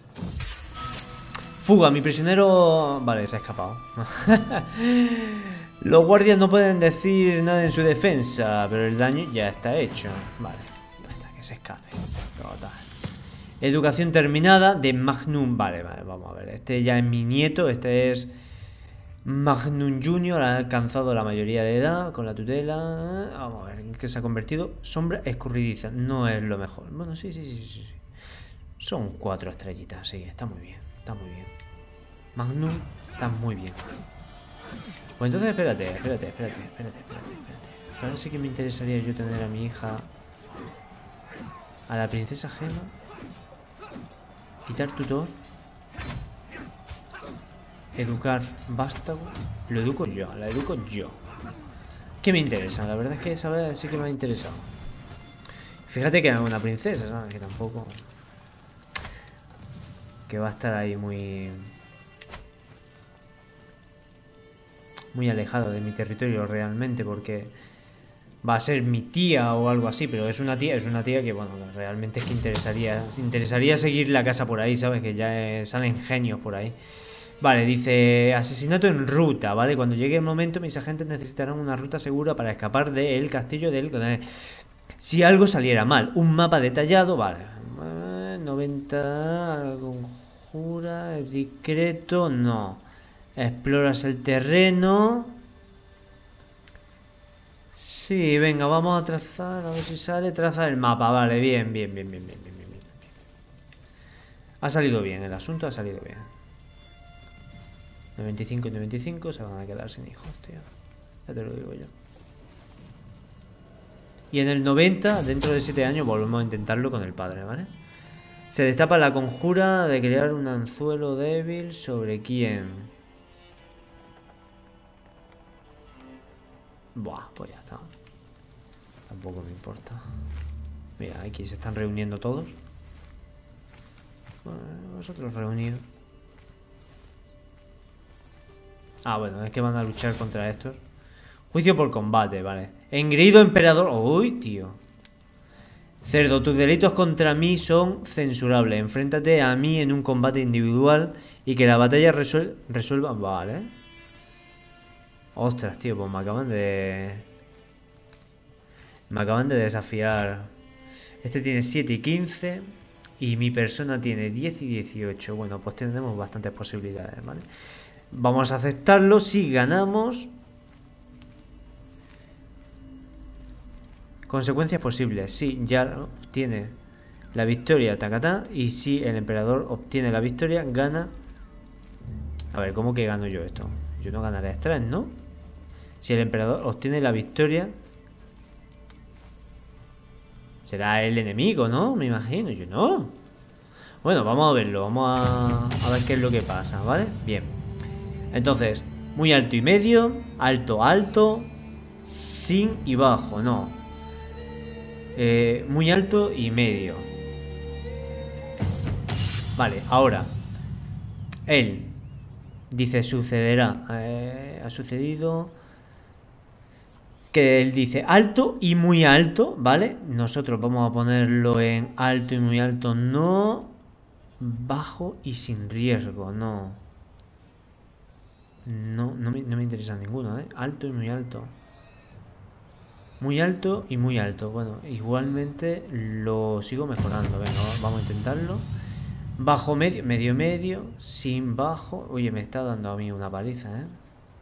Fuga, mi prisionero... Vale, se ha escapado. Los guardias no pueden decir nada en su defensa, pero el daño ya está hecho. Vale, hasta que se escape. Total. Educación terminada de Magnum. Vale, vale, vamos a ver. Este ya es mi nieto, este es Magnum Junior. Ha alcanzado la mayoría de edad con la tutela. Vamos a ver, ¿en qué se ha convertido? Sombra escurridiza. No es lo mejor. Bueno, sí, sí, sí, sí, sí. Son cuatro estrellitas, sí, está muy bien. Está muy bien. Magnum está muy bien. Pues entonces espérate, espérate, espérate, espérate, espérate, espérate. Ahora sí que me interesaría yo tener a mi hija, a la princesa Gemma. Quitar tutor. Educar vástago. Lo educo yo, la educo yo. ¿Qué me interesa? La verdad es que esa vez sí que me ha interesado. Fíjate que es una princesa, ¿sabes? Que tampoco... Que va a estar ahí muy... Muy alejado de mi territorio realmente, porque va a ser mi tía o algo así, pero es una tía, es una tía que, bueno, realmente es que interesaría, interesaría seguir la casa por ahí, ¿sabes? Que ya es, salen genios por ahí. Vale, dice, asesinato en ruta, ¿vale? Cuando llegue el momento, mis agentes necesitarán una ruta segura para escapar del castillo del... Si algo saliera mal, un mapa detallado, vale. noventa, conjura, discreto, no. Exploras el terreno. Sí, venga, vamos a trazar, a ver si sale. Traza el mapa, vale, bien, bien, bien, bien, bien, bien, bien, bien. Ha salido bien, el asunto ha salido bien. noventa y cinco y noventa y cinco se van a quedar sin hijos, tío. Ya te lo digo yo. Y en el noventa, dentro de siete años, volvemos a intentarlo con el padre, ¿vale? Se destapa la conjura de crear un anzuelo débil. ¿Sobre quién? Buah, pues ya está. Tampoco me importa. Mira, aquí se están reuniendo todos. Bueno, vosotros reunidos. Ah, bueno, es que van a luchar contra estos. Juicio por combate, vale. Engreído emperador. Uy, tío. Cerdo, tus delitos contra mí son censurables. Enfréntate a mí en un combate individual y que la batalla resuel resuelva... Vale. Ostras, tío, pues me acaban de... Me acaban de desafiar. Este tiene siete y quince. Y mi persona tiene diez y dieciocho. Bueno, pues tenemos bastantes posibilidades, ¿vale? Vamos a aceptarlo. Si ganamos... Consecuencias posibles. Si ya obtiene la victoria, tacatá. Y si el emperador obtiene la victoria, gana... A ver, ¿cómo que gano yo esto? Yo no ganaré estrés, ¿no? Si el emperador obtiene la victoria, será el enemigo, ¿no? Me imagino, yo no. Bueno, vamos a verlo, vamos a, a ver qué es lo que pasa, ¿vale? Bien. Entonces, muy alto y medio, alto, alto, sin y bajo, no. Eh, muy alto y medio. Vale, ahora. Él dice sucederá. Eh, ha sucedido... Que él dice alto y muy alto, ¿vale? Nosotros vamos a ponerlo en alto y muy alto, no. Bajo y sin riesgo, no. No, no me, no me interesa ninguno, ¿eh? Alto y muy alto. Muy alto y muy alto. Bueno, igualmente lo sigo mejorando. Venga, vamos a intentarlo. Bajo, medio, medio, medio. Sin bajo. Oye, me está dando a mí una paliza, ¿eh?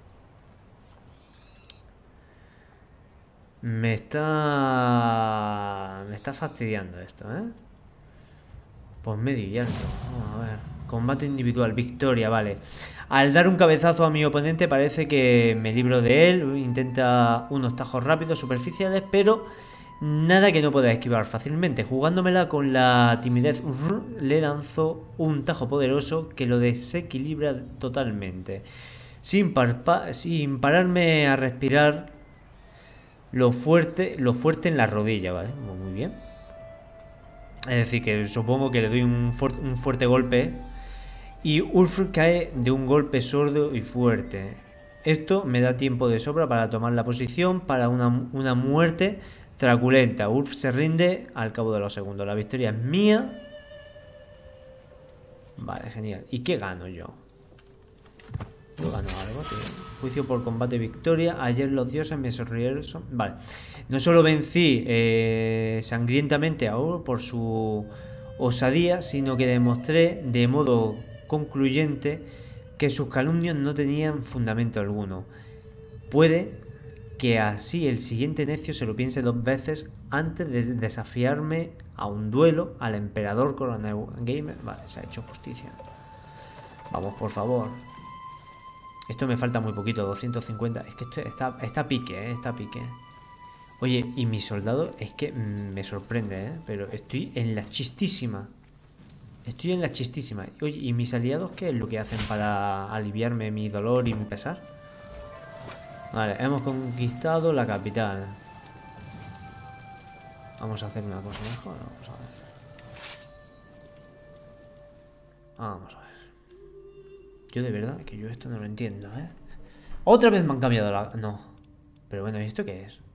Me está... Me está fastidiando esto, ¿eh? Pues medio y alto. Vamos a ver. Combate individual. Victoria, vale. Al dar un cabezazo a mi oponente parece que me libro de él. Intenta unos tajos rápidos, superficiales, pero nada que no pueda esquivar fácilmente. Jugándomela con la timidez, le lanzo un tajo poderoso que lo desequilibra totalmente. Sin, parpa sin pararme a respirar... Lo fuerte, lo fuerte en la rodilla, ¿vale? Muy bien. Es decir, que supongo que le doy un, fu un fuerte golpe. Y Ulfr cae de un golpe sordo y fuerte. Esto me da tiempo de sobra para tomar la posición para una, una muerte truculenta. Ulfr se rinde al cabo de los segundos. La victoria es mía. Vale, genial. ¿Y qué gano yo? Yo gano algo, tío. Juicio por combate victoria. Ayer los dioses me sonrieron. Vale. No solo vencí eh, sangrientamente a Ur por su osadía, sino que demostré de modo concluyente que sus calumnios no tenían fundamento alguno. Puede que así el siguiente necio se lo piense dos veces antes de desafiarme a un duelo al emperador Corona Gamer. Vale, se ha hecho justicia. Vamos, por favor. Esto me falta muy poquito, doscientos cincuenta. Es que esto está, está pique, ¿eh? Está pique. Oye, y mi soldado es que me sorprende, ¿eh? Pero estoy en la chistísima. Estoy en la chistísima. Oye, ¿y mis aliados qué es lo que hacen para aliviarme mi dolor y mi pesar? Vale, hemos conquistado la capital. Vamos a hacer una cosa mejor. Vamos a ver. Vamos a ver. Yo de verdad que yo esto no lo entiendo, ¿eh? Otra vez me han cambiado la... No. Pero bueno, ¿y esto qué es?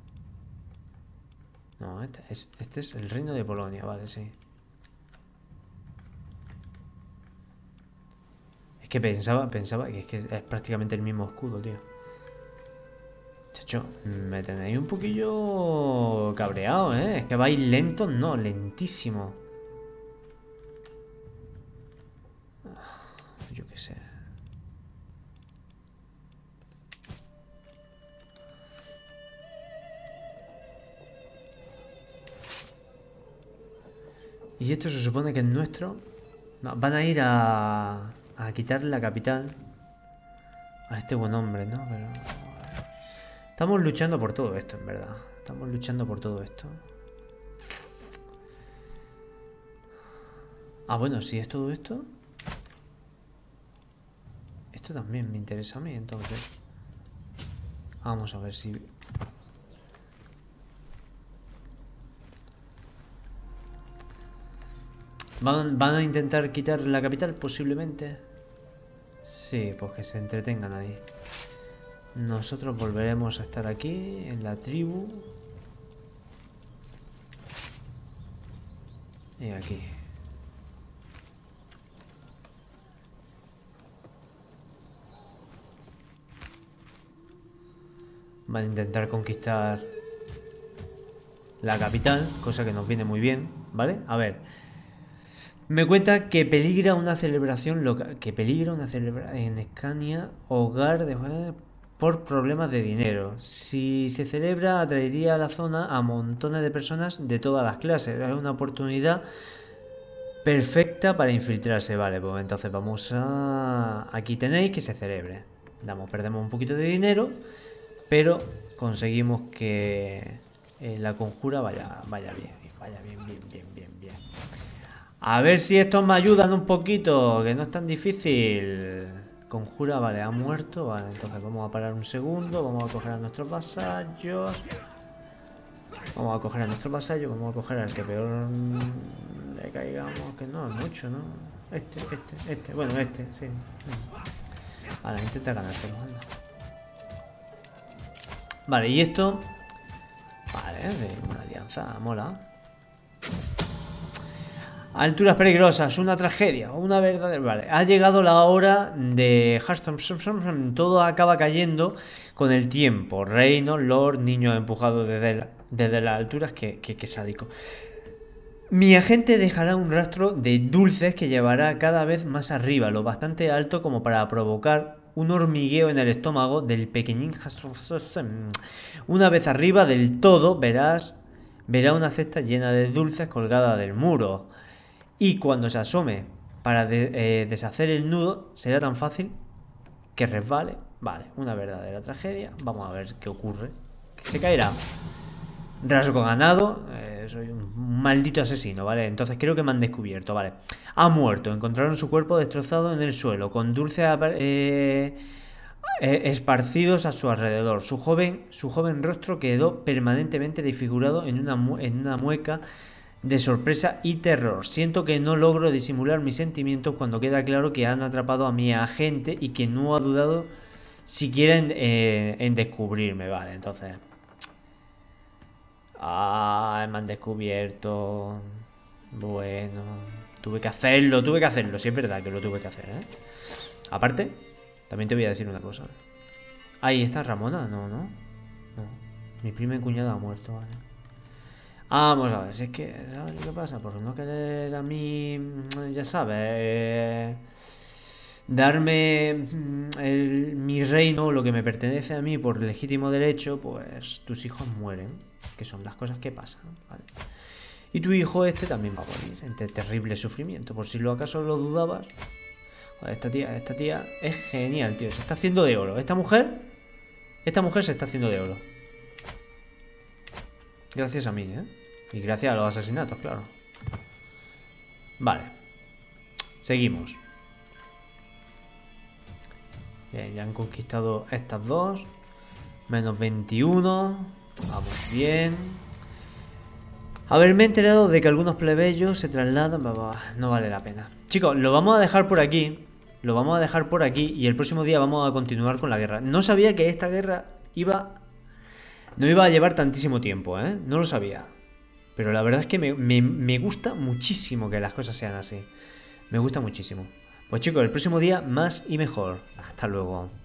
No, este es, este es el reino de Polonia, vale, sí. Es que pensaba, pensaba que es que es prácticamente el mismo escudo, tío. Chacho, me tenéis un poquillo cabreado, ¿eh? Es que vais lentos, no, lentísimo. Yo qué sé. Y esto se supone que es nuestro. No, van a ir a, a quitarle la capital a este buen hombre, ¿no? Pero... estamos luchando por todo esto, en verdad. Estamos luchando por todo esto. Ah, bueno, si es todo esto... esto también me interesa a mí, entonces. Vamos a ver si... ¿Van, ¿Van a intentar quitar la capital? Posiblemente. Sí, pues que se entretengan ahí. Nosotros volveremos a estar aquí, en la tribu. Y aquí. Van a intentar conquistar la capital, cosa que nos viene muy bien, ¿vale? A ver. Me cuenta que peligra una celebración local. Que peligra una celebración en Escania, hogar de... por problemas de dinero. Si se celebra, atraería a la zona a montones de personas de todas las clases. Es una oportunidad perfecta para infiltrarse. Vale, pues entonces vamos a... aquí tenéis que se celebre. Damos, perdemos un poquito de dinero, pero conseguimos que eh, la conjura vaya, vaya bien. Vaya bien, bien, bien, bien, bien. A ver si estos me ayudan un poquito, que no es tan difícil. Conjura, vale, ha muerto. Vale, entonces vamos a parar un segundo. Vamos a coger a nuestros vasallos. Vamos a coger a nuestros vasallos. Vamos a coger al que peor le caigamos. Que no, es mucho, ¿no? Este, este, este. Bueno, este, sí. Vale, intenta ganarte, ¿no? Vale, y esto... vale, de una alianza, mola. Alturas peligrosas, una tragedia, una verdadera... vale, ha llegado la hora de Hearthstone. Todo acaba cayendo con el tiempo. Reino, Lord, niño empujado desde, la, desde las alturas. Que, que, que sádico. Mi agente dejará un rastro de dulces que llevará cada vez más arriba, lo bastante alto como para provocar un hormigueo en el estómago del pequeñín. Una vez arriba del todo, verás, verá una cesta llena de dulces colgada del muro. Y cuando se asome para de, eh, deshacer el nudo, será tan fácil que resbale. Vale, una verdadera tragedia. Vamos a ver qué ocurre. Se caerá. Rasgo ganado. Eh, soy un maldito asesino, ¿vale? Entonces creo que me han descubierto, ¿vale? Ha muerto. Encontraron su cuerpo destrozado en el suelo, con dulces eh, eh, esparcidos a su alrededor. Su joven, su joven rostro quedó permanentemente desfigurado en una, mu en una mueca de sorpresa y terror. Siento que no logro disimular mis sentimientos cuando queda claro que han atrapado a mi agente y que no ha dudado siquiera en, eh, en descubrirme. Vale, entonces... ah, me han descubierto. Bueno, tuve que hacerlo, tuve que hacerlo. Sí, es verdad que lo tuve que hacer, ¿eh? Aparte, También te voy a decir una cosa. Ahí está Ramona, no, no. No. Mi prima y cuñada ha muerto, vale. Ah, vamos a ver, si es que, ¿sabes qué pasa? Por no querer a mí, ya sabes, eh, darme mm, el- mi reino, lo que me pertenece a mí por legítimo derecho, pues tus hijos mueren, que son las cosas que pasan, ¿vale? Y tu hijo este también va a morir, entre terrible sufrimiento, por si lo acaso lo dudabas. Joder, esta tía, esta tía es genial, tío, se está haciendo de oro. Esta mujer, esta mujer se está haciendo de oro. Gracias a mí, ¿eh? Y gracias a los asesinatos, claro. Vale. Seguimos. Bien, ya han conquistado estas dos. Menos veintiuno. Vamos bien. A ver, me he enterado de que algunos plebeyos se trasladan... No vale la pena. Chicos, lo vamos a dejar por aquí. Lo vamos a dejar por aquí. Y el próximo día vamos a continuar con la guerra. No sabía que esta guerra iba... No iba a llevar tantísimo tiempo, ¿eh? No lo sabía. Pero la verdad es que me, me, me gusta muchísimo que las cosas sean así. Me gusta muchísimo. Pues chicos, el próximo día más y mejor. Hasta luego.